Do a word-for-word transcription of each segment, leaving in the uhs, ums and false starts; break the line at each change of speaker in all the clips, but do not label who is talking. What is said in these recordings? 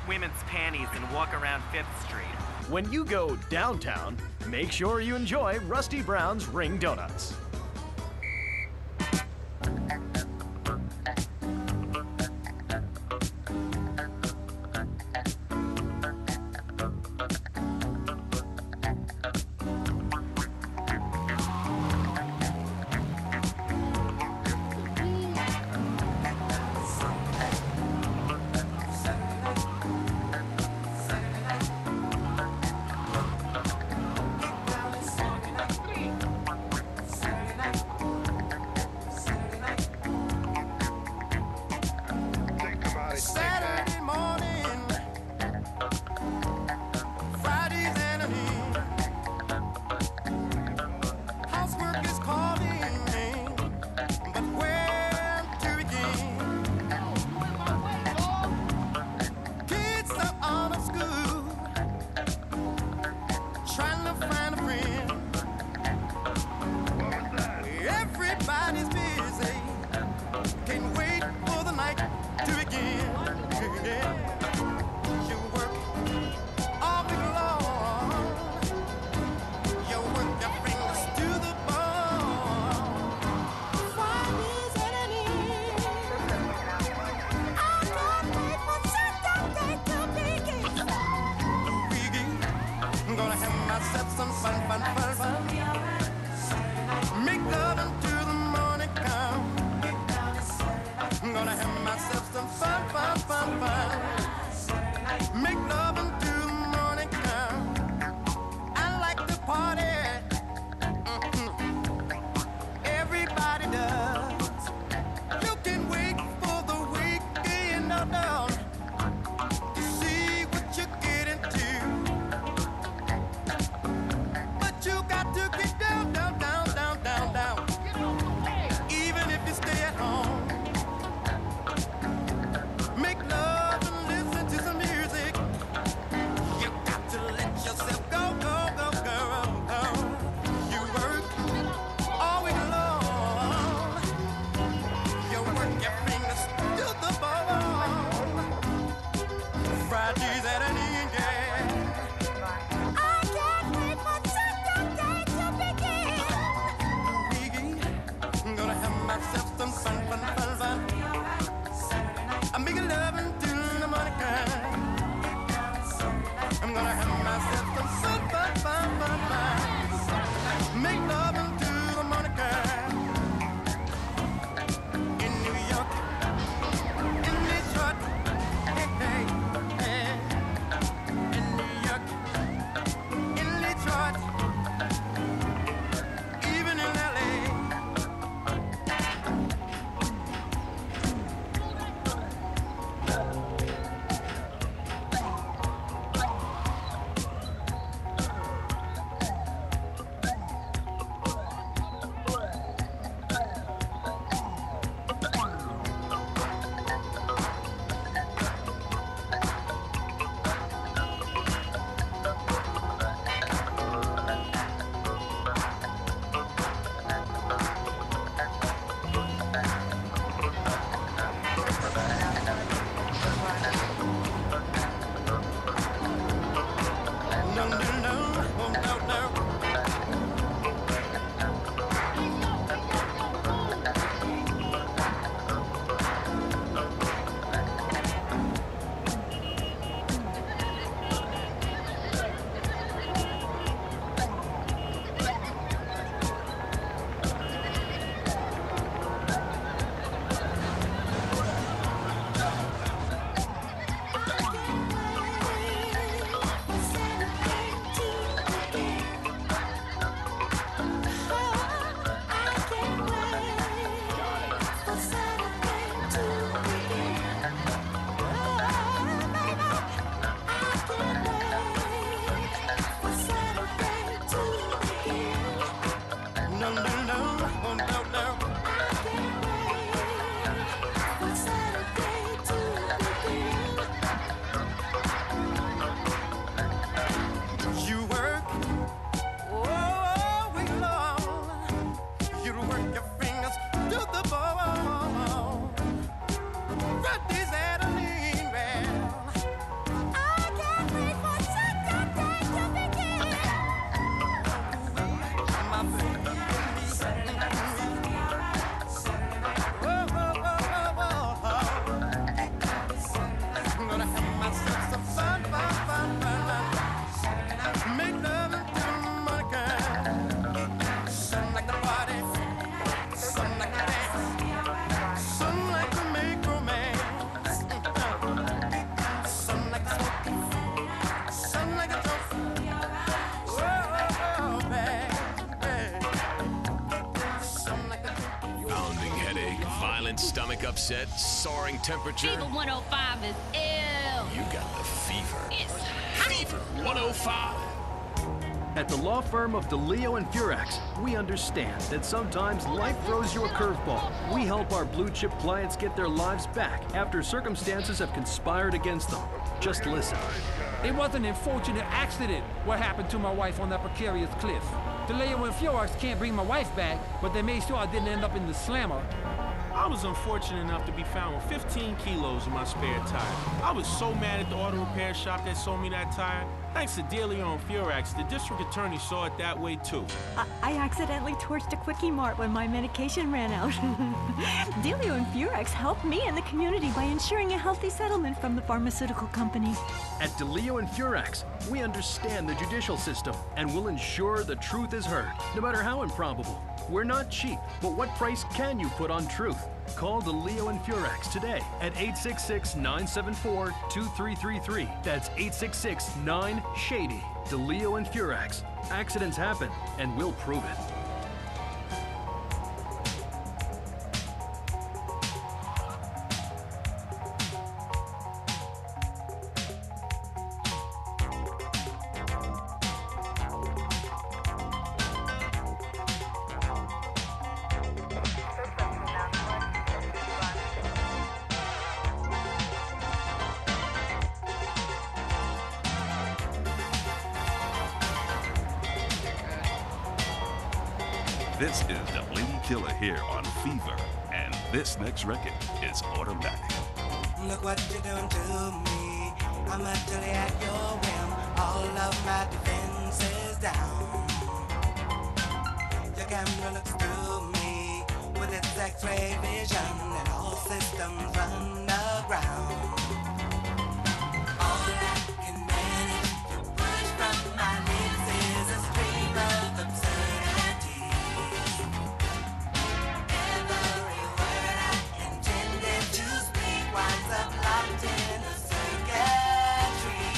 women's panties and walk around Fifth Street.
When you go downtown, make sure you enjoy Rusty Brown's Ring Donuts.
violent stomach upset, soaring temperature.
Fever one oh five is ill.
You got the fever.
It's
Fever one oh five.
At the law firm of DeLeo and Furax, we understand that sometimes life throws you a curveball. We help our blue chip clients get their lives back after circumstances have conspired against them. Just listen.
It was an unfortunate accident what happened to my wife on that precarious cliff. DeLeo and Furax can't bring my wife back, but they made sure I didn't end up in the slammer.
I was unfortunate enough to be found with fifteen kilos in my spare tire. I was so mad at the auto repair shop that sold me that tire. Thanks to DeLeo and Furax, the district attorney saw it that way too.
I, I accidentally torched a Quickie Mart when my medication ran out. DeLeo and Furax helped me and the community by ensuring a healthy settlement from the pharmaceutical company.
At DeLeo and Furax, we understand the judicial system and will ensure the truth is heard, no matter how improbable. We're not cheap, but what price can you put on truth? Call DeLeo and Furax today at eight six six, nine seven four, two three three three. That's eight six six, nine, SHADY. DeLeo and Furax. Accidents happen, and we'll prove it.
This is the Lady Killer here on Fever, and this next record is Automatic.
Look what you're doing to me. I'm utterly at your whim. All of my defenses down. Your camera looks through me with its X-ray vision, and all systems run aground. All I can manage to push from my lips is a stream of absurdity. Every word I intended to speak winds up locked in a circuitry.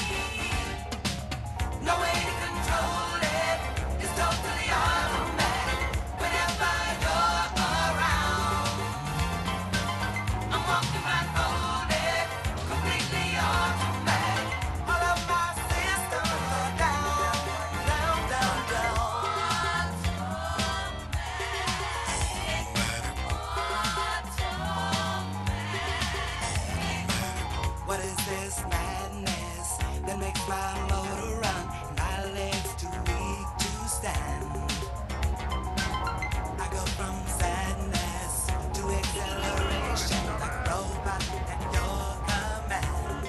No way to control it. It's totally automatic. Whenever you're around, I'm walking blindfolded, completely automatic. All of my systems are down, down, down, down. What is this madness that makes my motor run and my legs too weak to stand? I go from sadness to acceleration like a robot at your command.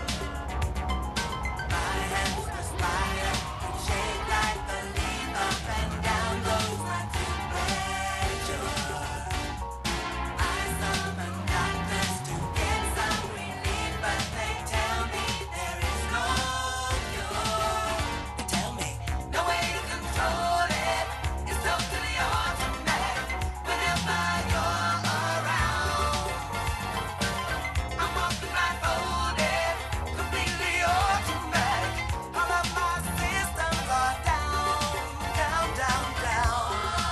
My hands perspire and shake like a leaf. Up and down goes my temperature. I summon doctors to get some relief, but they tell me there is no cure. They tell me no way to control it. It's totally automatic. Whenever you're around, I'm walking blindfolded, completely automatic. All of my systems are down, down, down, down.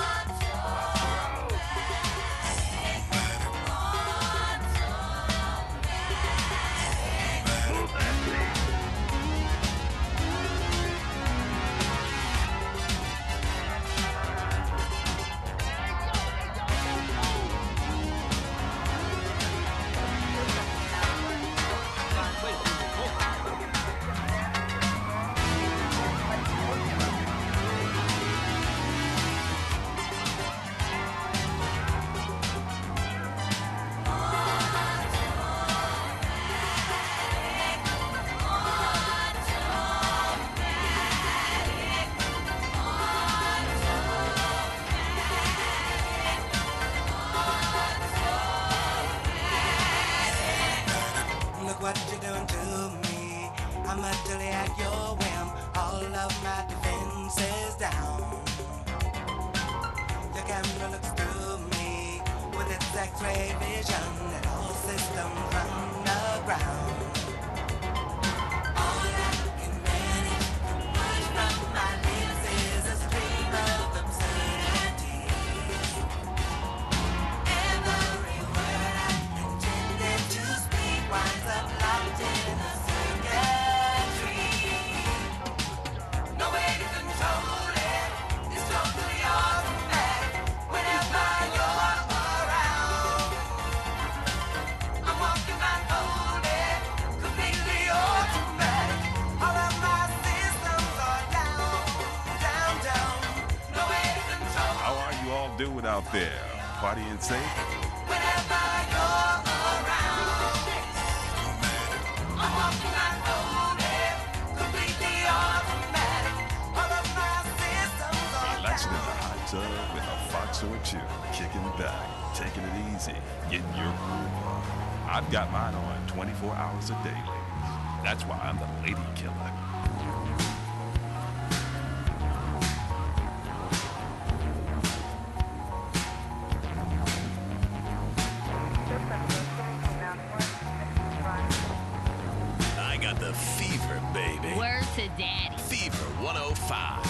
Look what you're doing to me. I'm utterly at your whim. All of my defenses down. Your camera looks through me with its X-ray vision, and all systems run aground. All I can manage to push from my lips is a stream of absurdity. Every word I
out there, partying safe?
Whenever you're around, I'm walking like loaded, completely automatic. All of my systems are
Relaxing in the hot tub with a Fox or two, kicking back, taking it easy, getting your groove on. I've got mine on twenty-four hours a day, ladies. That's why I'm the lady killer.
I got the fever, baby.
Word to daddy.
Fever one oh five.